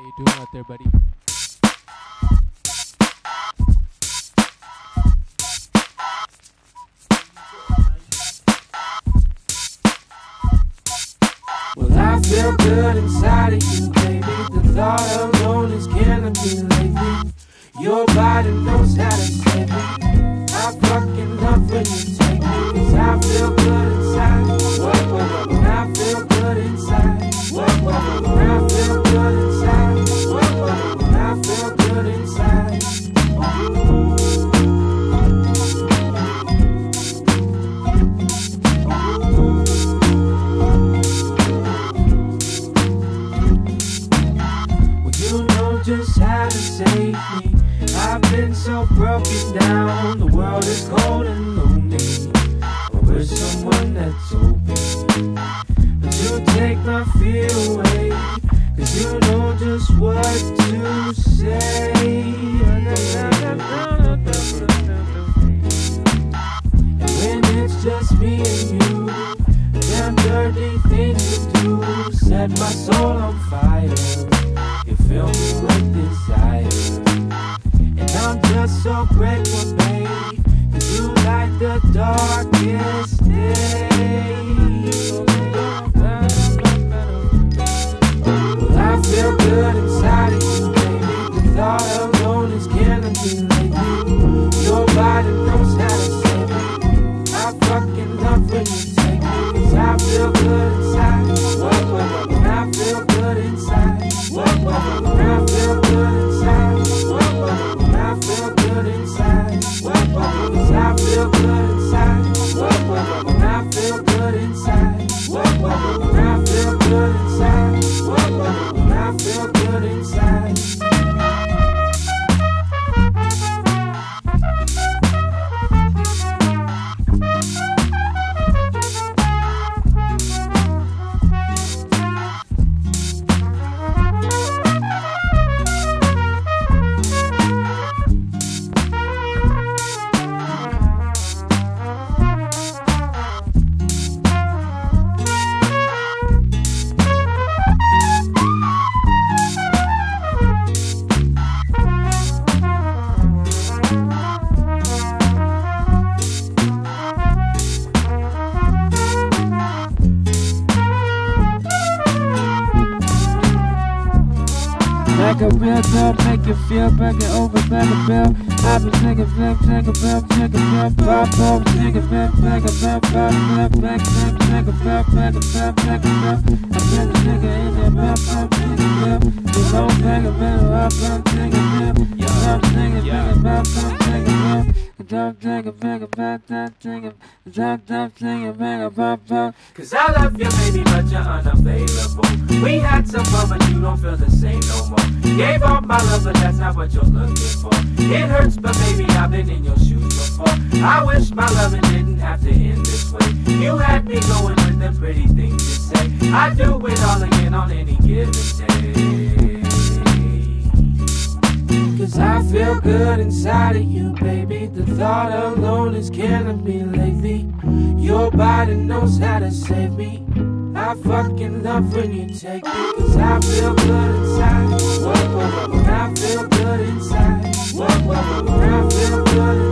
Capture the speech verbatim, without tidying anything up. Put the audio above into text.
you doing out there, buddy? Well, I feel good inside of you, baby. The thought alone is killing me lately. Your body knows how to save me. I fucking love when you take me, 'cause I feel good inside. Whoa, whoa, whoa. I feel good inside. Whoa, whoa, whoa. I feel good inside. Whoa, whoa, whoa. I feel good inside. Well, you know just how to save me. I've been so broken down. The world is cold and lonely. I wish someone that's open. But you take my fear away, 'cause you know just what to say. And when it's just me and you, them dirty things to do set my soul on fire. You fill me with desire. And I'm just so grateful, babe, 'cause you light the darkest day. Well, I feel good inside of you, baby. The thought alone is killing me lately. Your body knows how to save me. I fucking love when you take me, 'cause I feel good inside. Whoa, whoa, whoa. I feel good inside. Whoa, whoa, whoa. I feel good inside. Whoa, whoa, whoa. I feel good inside. Whoa, whoa, whoa. 'Cause I feel good inside. Whoa, whoa, whoa. I feel good inside. Whoa, whoa, whoa. I feel good inside. Whoa, whoa, whoa. I feel good inside. Like a real dog, make you feel back and over, back a bill. I've been singing, flip, sing a bell, sing a bell, pop, pop, sing a bell, back a bell, pop, back, back, back, sing a bell, back a bell, back a bell. I've been a nigga in that bell, pop, sing a bell. You know, back a bell, I pop, sing a bell. You know, sing a bell, pop, pop, sing a bell. Don't take a bag of bad time, sing a don't don't sing a bag of pop pop. 'Cause I love you, baby, but you're unavailable. We had some fun, but you don't feel the same no more. Gave up my love, but that's not what you're looking for. It hurts, but baby, I've been in your shoes before. I wish my loving didn't have to end this way. You had me going with them pretty things to say. I do it all again on any given day. 'Cause I feel good inside of you, baby. The thought alone is killing me lately. Your body knows how to save me. I fucking love when you take me, 'cause I feel good inside. Whoa, whoa, whoa. I feel good inside. Whoa, whoa, whoa. I feel good inside.